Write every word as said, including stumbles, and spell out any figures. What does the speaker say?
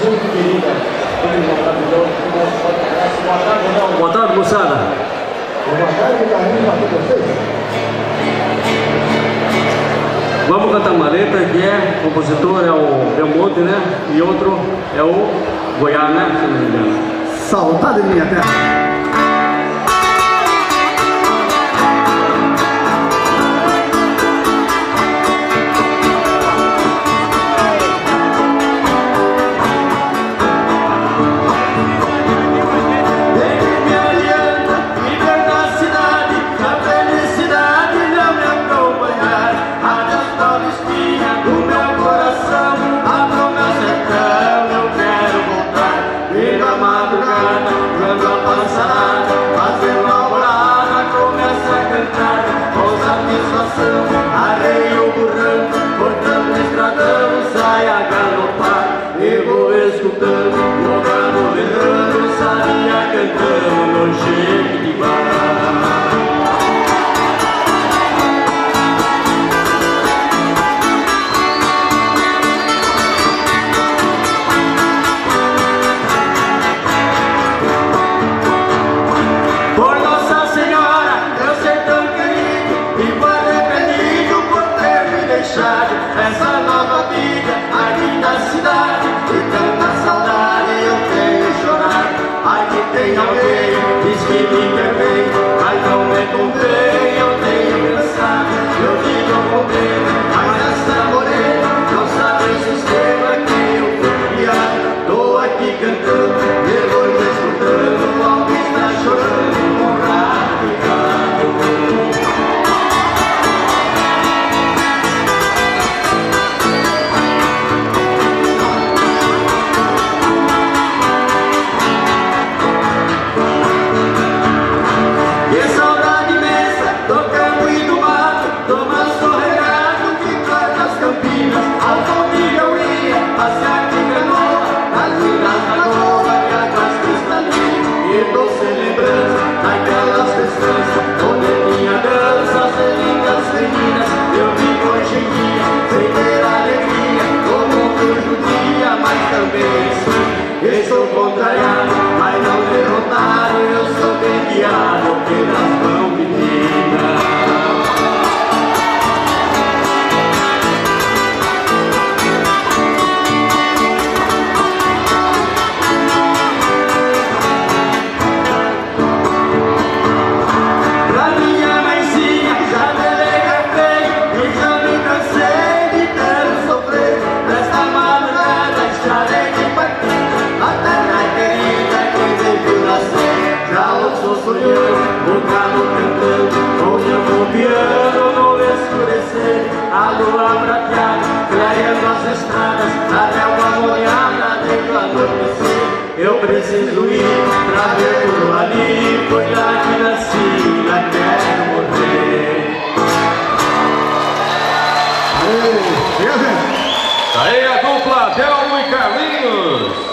muito querida, maravilhosa. Boa tarde, não. Boa tarde, moçada. Boa tarde, Carlinhos, para vocês. Vamos cantar uma letra que é, o compositor é o Belmonte, né? E outro é o Goiás, né? Se não me engano. Saudade minha terra. Arrei o burrão, cortando o estradão, sai a galopar. E vou escutando, jogando, berrando, saia cantando, não chegue de bar. Por Nossa Senhora, eu sei tão querido, e vou arrependido por ter me deixado essa nova vida aqui da cidade. E tanta saudade eu tenho chorado. Ai que tem alguém, diz que me quer bem, mas não me convém, eu tenho cansado. Eu digo com pena, mas essa morena não sabe o sistema que eu fui criado. Tô aqui cantando, depois escutando, alguém está chorando. Eu sou contrariado, mas não derrotado. Eu sou bem guiado pelas mãos divinas. Pra minha mãezinha já delega feio, e já me cansei de ter sofrer. Nesta madrugada estarei de partir. O galo cantando, onde eu vou piano no escurecer. A lua prateada, clareando as estradas, a relva molhada dentro do anoitecer. Eu preciso ir pra ver tudo ali, foi lá que nasci, lá quero morrer. Aí, aí a dupla Delmo e Carlinhos.